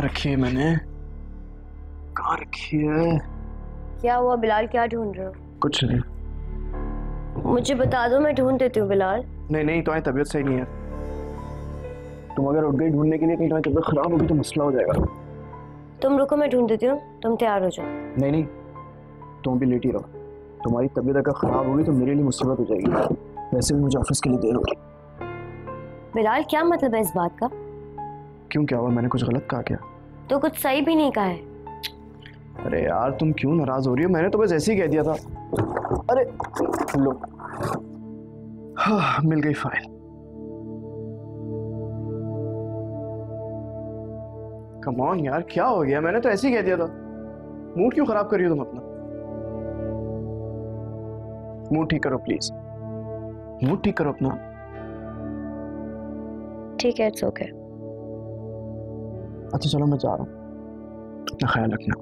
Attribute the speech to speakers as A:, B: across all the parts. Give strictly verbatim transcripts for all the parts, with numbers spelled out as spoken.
A: रखी है मैंने? कहाँ रखी है?
B: क्या हुआ बिलाल, क्या ढूंढ रहे हो?
A: कुछ नहीं।
B: मुझे बता दो, मैं ढूंढ देती हूँ बिलाल।
A: नहीं नहीं, तुम्हारी तबीयत सही नहीं है। तुम अगर उठ गई ढूंढने के लिए, कहीं तुम्हारी तबीयत खराब होगी तो मसला हो जाएगा।
B: तुम रुको, मैं ढूंढ देती हूँ, तुम तैयार हो जाओ।
A: नहीं नहीं, तुम भी लेटी रहो। तुम्हारी तबीयत अगर खराब होगी तो मेरे लिए मुसीबत हो जाएगी। वैसे भी मुझे ऑफिस के लिए देर होगी।
B: बिलाल क्या मतलब है इस बात का?
A: क्यों, क्या हुआ? मैंने कुछ गलत कहा क्या?
B: तो कुछ सही भी नहीं कहा है।
A: अरे यार तुम क्यों नाराज हो रही हो? मैंने तो बस ऐसे ही कह दिया था। अरे लो, हाँ मिल गई फाइल। कम ऑन यार, क्या हो गया? मैंने तो ऐसे ही कह दिया था। मूड क्यों खराब कर रही हो तुम अपना? मूड ठीक करो प्लीज, मूड ठीक करो अपना।
B: ठीक है, इट्स ओके।
A: अच्छा चलो मैं जा रहा हूँ, अपना ख्याल रखना।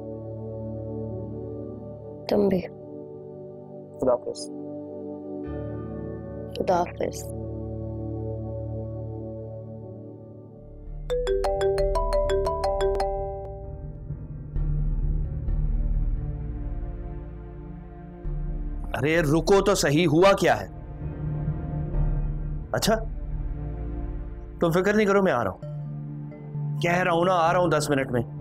B: तुम भी।
A: खुदा हाफिज।
B: खुदा हाफिज।
C: अरे रुको तो सही, हुआ क्या है? अच्छा तुम फिक्र नहीं करो, मैं आ रहा हूं। कह रहा हूं ना, आ रहा हूं दस मिनट में।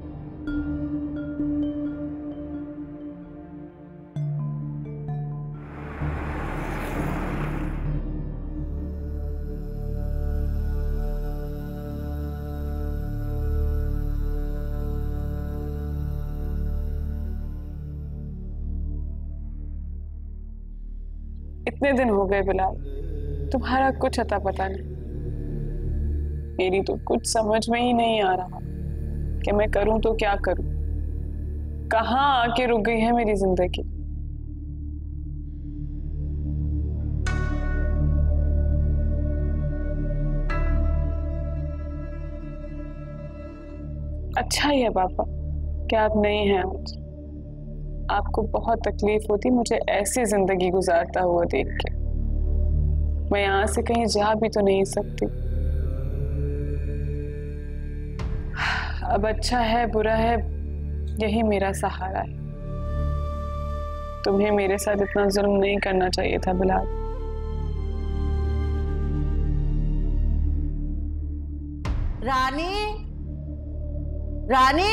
D: इतने दिन हो गए बिलाल, तुम्हारा कुछ अता पता नहीं। मेरी तो कुछ समझ में ही नहीं आ रहा कि मैं करूं तो क्या करूं। कहां आके रुक गई है मेरी जिंदगी। अच्छा ही है पापा कि आप नहीं हैं आज। आपको बहुत तकलीफ होती मुझे ऐसी जिंदगी गुजारता हुआ देख के। मैं यहां से कहीं जा भी तो नहीं सकती। अब अच्छा है बुरा है, यही मेरा सहारा है। तुम्हें मेरे साथ इतना जुल्म नहीं करना चाहिए था बिलाल।
E: रानी, रानी,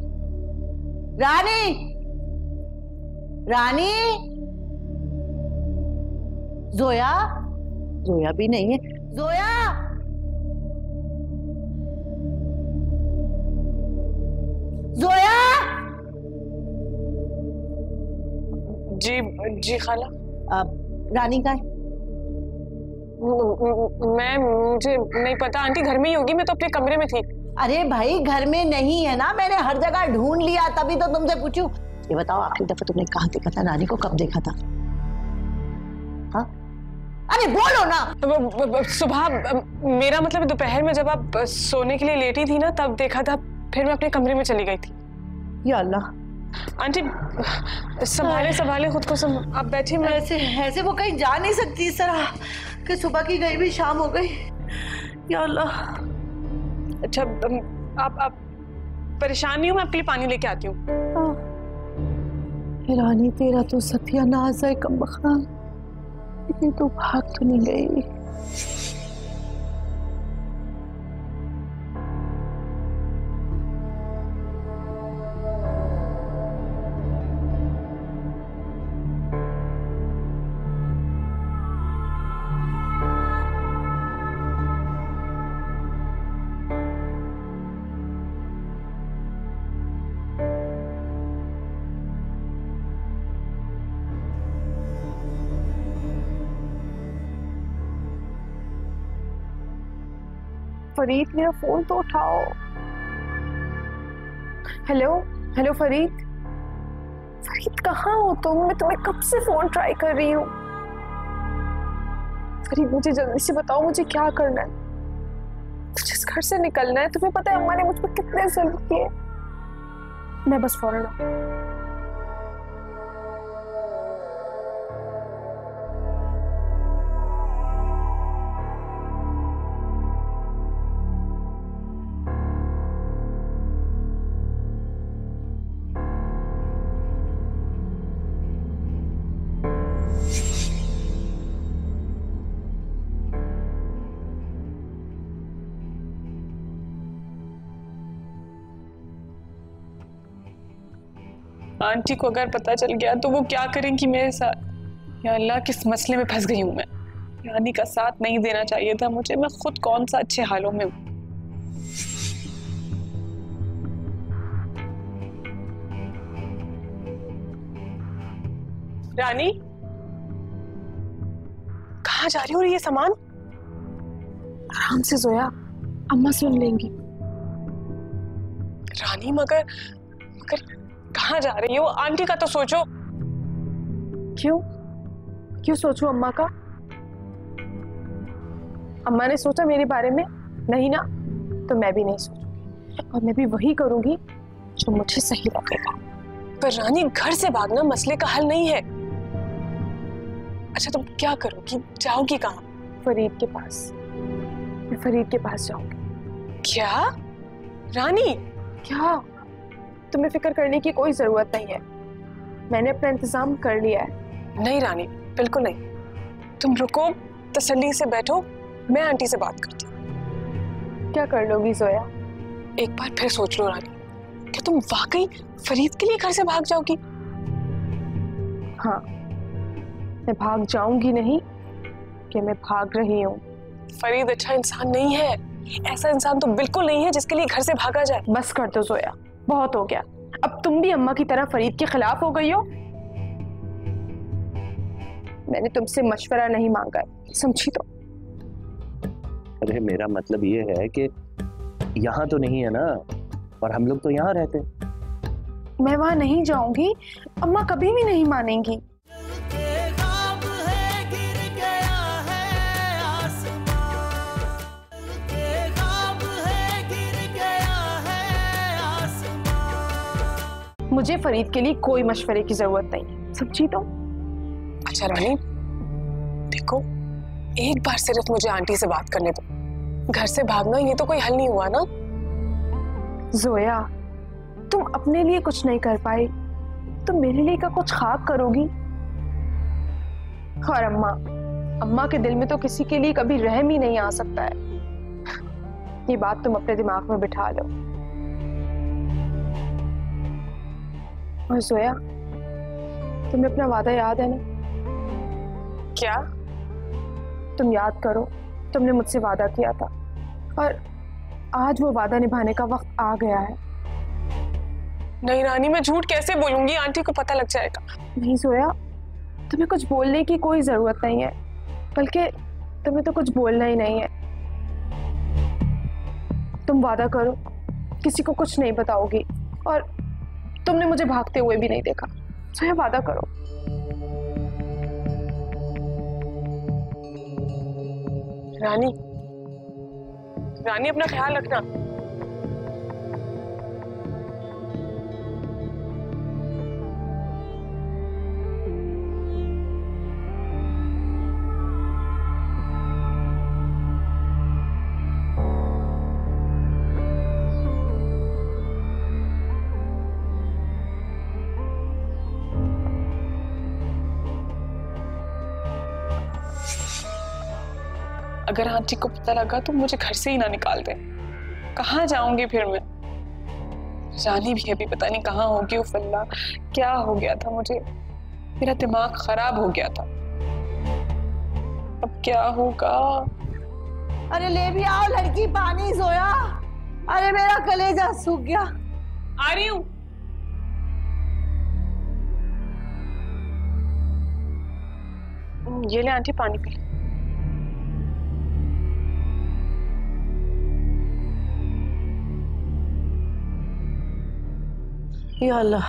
E: रानी, रानी, जोया, जोया भी नहीं है। जोया, जोया।
D: जी जी खाला।
E: अब रानी कहाँ है?
D: मैं मुझे नहीं पता आंटी, घर में ही होगी। मैं तो अपने कमरे में थी।
E: अरे भाई घर में नहीं है ना, मैंने हर जगह ढूंढ लिया, तभी तो तुमसे पूछूं। ये बताओ आखिरी दफा तुमने कहाँ देखा था रानी को? कब देखा था? हाँ अरे बोलो ना।
D: सुबह, मेरा मतलब दोपहर में जब आप सोने के लिए लेटी थी ना, तब देखा था। फिर मैं अपने कमरे में चली गई थी।
E: या अल्लाह
D: आंटी, संभाले संभाले खुद को सम... आप बैठे। मैं
E: ऐसे ऐसे वो कहीं जा नहीं सकती इस तरह कि सुबह की गई भी शाम हो गई। या अल्लाह।
D: अच्छा आप आप परेशान नहीं हो? मैं आपके लिए पानी लेके आती हूँ।
E: रानी तेरा तो सत्यानाश है कमबख्ता, लेकिन तू भाग तो नहीं गई।
D: फरीद, मेरा फोन तो उठाओ। हेलो हेलो फरीद, फरीद कहाँ हो तुम? मैं तुम्हें कब से फोन ट्राई कर रही हूँ। फरीद मुझे जल्दी से बताओ, मुझे क्या करना है? मुझे इस घर से निकलना है। तुम्हें पता है अम्मा ने मुझ पर कितने जुल्म किए। मैं बस फौरन आऊं। आंटी को अगर पता चल गया तो वो क्या करेंगी मेरे साथ। या अल्लाह, किस मसले में फंस गई हूँ मैं। रानी का साथ नहीं देना चाहिए था मुझे, मैं खुद कौन सा अच्छे हालों में हूँ। रानी, कहाँ जा रही हो? ये सामान आराम से जोया, अम्मा सुन लेंगी। रानी मगर मगर कहाँ जा रही हो? आंटी का तो सोचो।
F: क्यों क्यों सोचूं अम्मा का? अम्मा ने सोचा मेरे बारे में? नहीं ना, तो मैं भी नहीं सोचूंगी, और मैं भी वही करूंगी जो मुझे सही लगेगा।
D: पर रानी, घर से भागना मसले का हल नहीं है। अच्छा, तुम क्या करोगी? जाओगी कहाँ?
F: फरीद के पास। मैं फरीद के पास जाऊंगी।
D: क्या रानी?
F: क्या? तुम्हें फिक्र करने की कोई जरूरत नहीं है, मैंने अपना इंतजाम कर लिया है।
D: नहीं रानी, बिल्कुल नहीं। तुम रुको, तसल्ली से बैठो, मैं आंटी से बात करती हूँ।
F: क्या कर लोगी जोया?
D: एक बार फिर सोच लो रानी, क्या तुम वाकई फरीद के लिए घर से भाग जाओगी?
F: हाँ, मैं भाग जाऊंगी नहीं कि मैं भाग रही हूँ।
D: फरीद अच्छा इंसान नहीं है, ऐसा इंसान तो बिल्कुल नहीं है जिसके लिए घर से भागा जाए।
F: बस कर दो जोया, बहुत हो गया। अब तुम भी अम्मा की तरह फरीद के खिलाफ हो गई हो। मैंने तुमसे मशवरा नहीं मांगा है, समझी तो?
C: अरे मेरा मतलब ये है कि यहाँ तो नहीं है ना, और हम लोग तो यहाँ रहते।
F: मैं वहां नहीं जाऊंगी, अम्मा कभी भी नहीं मानेंगी। मुझे फरीद के लिए कोई मशवरे की जरूरत नहीं है, समझी तो?
D: अच्छा रानी, देखो, एक बार सिर्फ मुझे आंटी से बात करने दो। घर से भागना ये तो कोई हल नहीं हुआ ना।
F: जोया, तुम अपने लिए कुछ नहीं कर पाई, तुम मेरे लिए का कुछ खाक करोगी? और अम्मा अम्मा के दिल में तो किसी के लिए कभी रहम ही नहीं आ सकता है। ये बात तुम अपने दिमाग में बिठा लो। और जोया, तुम्हें अपना वादा याद है ना?
D: क्या?
F: तुम याद करो, तुमने मुझसे वादा किया था, और आज वो वादा निभाने का वक्त आ गया है।
D: नहीं रानी, मैं झूठ कैसे बोलूंगी? आंटी को पता लग जाएगा।
F: नहीं जोया, तुम्हें कुछ बोलने की कोई जरूरत नहीं है, बल्कि तुम्हें तो कुछ बोलना ही नहीं है। तुम वादा करो, किसी को कुछ नहीं बताओगी, और तुमने मुझे भागते हुए भी नहीं देखा। जोया, वादा करो।
D: रानी रानी अपना ख्याल रखना। अगर आंटी को पता लगा तो मुझे घर से ही ना निकाल दे। कहाँ जाऊंगी फिर मैं? रानी भी अभी पता नहीं कहाँ होगी। उफ अल्लाह, क्या हो गया था मुझे? मेरा दिमाग खराब हो गया था। अब क्या होगा?
E: अरे ले भी आओ लड़की पानी। जोया, अरे मेरा कलेजा सूख गया।
D: आ रही हूँ। ये ले आंटी, पानी पी ले।
E: या अल्लाह,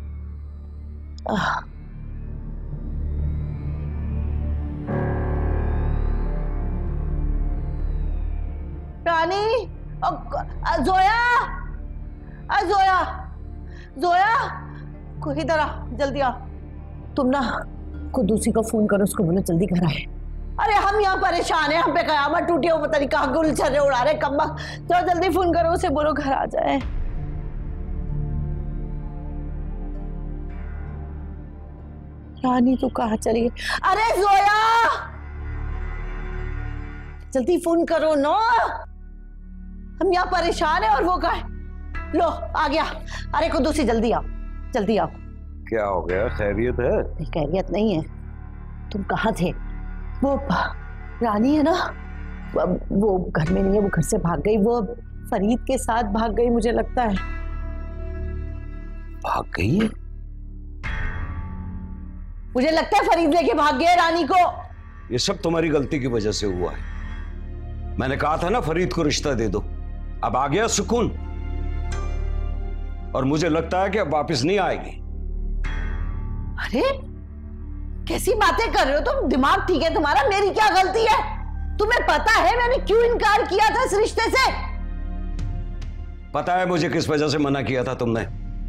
E: रानी, जोया, जोया, जोया, कोई इधर आ, जल्दी आ। तुम ना कुदूसी को फोन करो, उसको बोलो जल्दी घर आए। अरे हम यहाँ परेशान हैं, हम पे कयामत टूटी हो, पता नहीं कहाँ गुल छर्रे उड़ा रहे कम्बा। तो जल्दी फोन करो उसे, बोलो घर आ जाए। रानी तू कहाँ चली गई? अरे जोया, जल्दी फोन करो ना, हम यहाँ परेशान है और वो कहाँ है? लो आ गया। अरे कुदूसी जल्दी आओ, जल्दी आओ।
G: क्या हो गया, खैरियत है?
E: नहीं खैरियत नहीं है। तुम कहाँ थे? वो रानी है ना, वो घर में नहीं है, वो घर से भाग गई, वो फरीद के साथ भाग गई मुझे लगता है।
G: भाग गई है?
E: मुझे लगता है फरीद लेके भाग गया रानी को।
G: ये सब तुम्हारी गलती की वजह से हुआ है। मैंने कहा था ना फरीद को रिश्ता दे दो, अब आ गया सुकून, और मुझे लगता है कि अब वापस नहीं आएगी।
E: अरे कैसी बातें कर रहे हो तुम? दिमाग ठीक है तुम्हारा? मेरी क्या गलती है? तुम्हें पता है मैंने क्यों इनकार किया था इस रिश्ते से?
G: पता है मुझे किस वजह से मना किया था तुमने।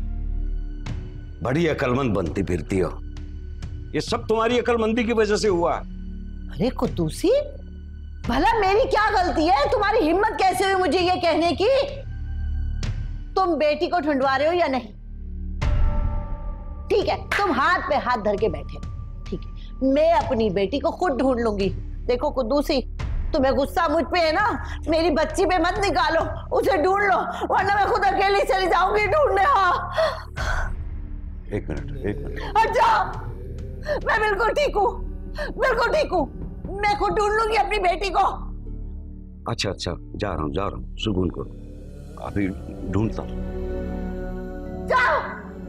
G: बड़ी अक्लमंद बनती फिरती हो, ये सब तुम्हारी अक्लमंदी की वजह से हुआ।
E: अरे कुद्दूसी, भला मेरी क्या गलती है? तुम्हारी हिम्मत कैसे हुई मुझे ये कहने की? तुम बेटी को ढूंढवा रहे हो या नहीं? ठीक है, तुम हाथ पे हाथ धर के बैठे, ठीक है, मैं अपनी बेटी को खुद ढूंढ लूंगी। देखो कुद्दूसी, तुम्हें गुस्सा मुझ पे है ना, मेरी बच्ची पे मत निकालो, उसे ढूंढ लो, वरना मैं खुद अकेली चली जाऊंगी ढूंढने। हाँ
G: एक मिनट एक मिनट।
E: अच्छा, मैं बिल्कुल ठीक हूँ, बिल्कुल ठीक हूँ, मैं खुद ढूंढ लूंगी अपनी बेटी को।
G: अच्छा अच्छा, जा रहा हूँ जा रहा हूँ, सुकून को अभी ढूंढता हूँ।
E: जाओ।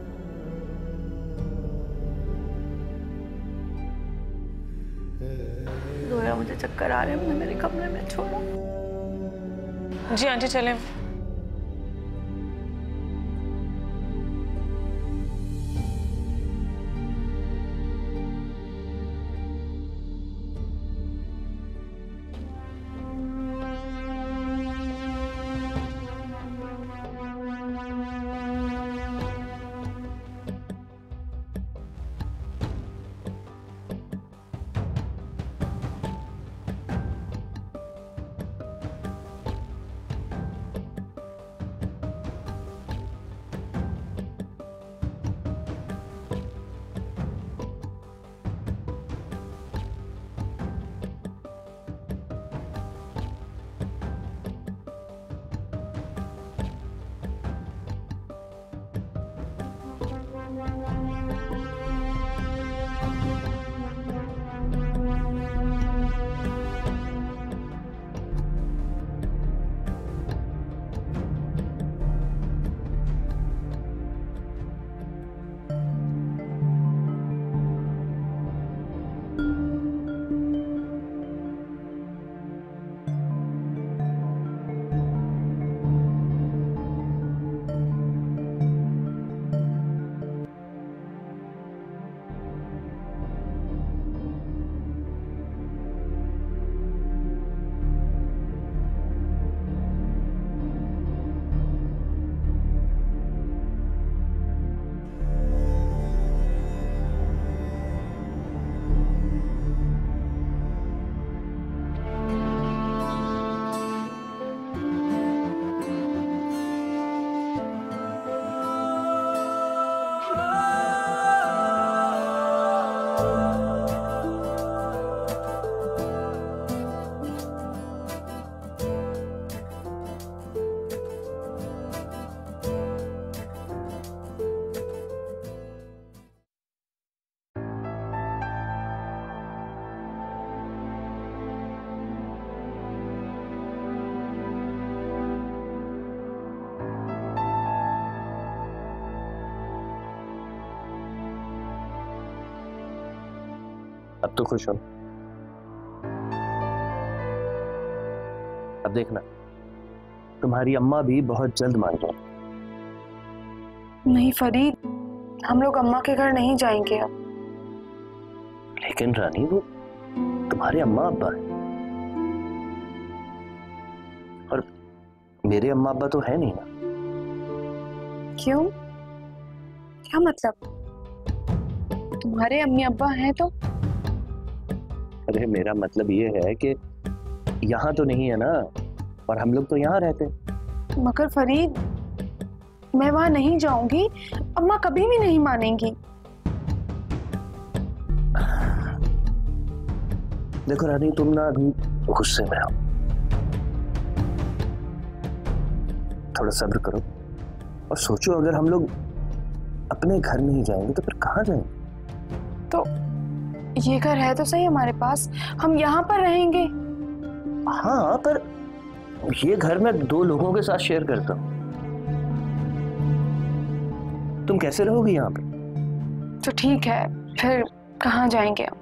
F: जोया, मुझे चक्कर आ रहे हैं, मुझे मेरे कमरे में छोड़ो।
D: जी आंटी चलें।
C: अब तो खुश हो? अब देखना, तुम्हारी अम्मा भी बहुत जल्द मान जाए।
F: नहीं फरीद, हम लोग अम्मा के घर नहीं जाएंगे अब।
C: लेकिन रानी, वो तुम्हारे अम्मा अब्बा है, और मेरे अम्मा अब्बा तो है नहीं ना।
F: क्यों? क्या मतलब? तुम्हारे अम्मी अब्बा हैं तो?
C: अरे मेरा मतलब ये है कि यहाँ तो नहीं है ना, और हम लोग तो यहाँ रहते हैं।
F: मगर फरीद, मैं वहां नहीं जाऊंगी, अम्मा कभी भी नहीं मानेंगी।
C: देखो रानी, तुम ना अभी गुस्से में हो, थोड़ा सब्र करो और सोचो, अगर हम लोग अपने घर नहीं जाएंगे तो फिर कहाँ जाएंगे?
F: तो ये घर है तो सही हमारे पास, हम यहाँ पर रहेंगे।
C: हाँ, पर ये घर मैं दो लोगों के साथ शेयर करता हूँ। तुम कैसे रहोगी यहाँ पे?
F: तो ठीक है, फिर कहाँ जाएंगे हम?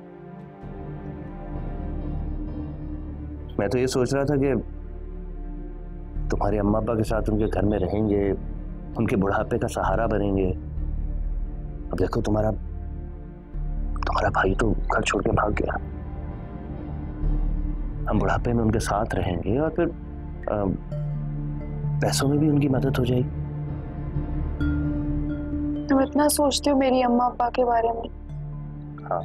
C: मैं तो ये सोच रहा था कि तुम्हारे अम्मा अब्बा के साथ उनके घर में रहेंगे, उनके बुढ़ापे का सहारा बनेंगे। अब देखो तुम्हारा तुम्हारा भाई तो घर छोड़ के भाग गया। हम बुढ़ापे में उनके साथ रहेंगे और फिर आ, पैसों में भी उनकी मदद हो जाएगी।
F: तुम इतना सोचते हो मेरी अम्मा अब्बा के बारे में?
C: हाँ,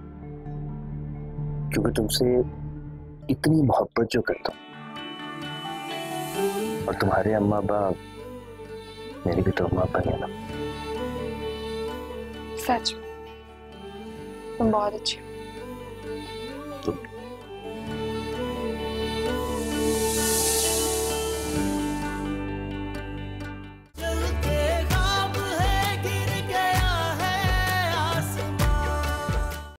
C: क्योंकि तुमसे इतनी मोहब्बत जो करता हूं, और तुम्हारे अम्मा अब्बा मेरी भी तो अम्मा अब्बा है ना।
F: सच, तुम बहुत अच्छे हो।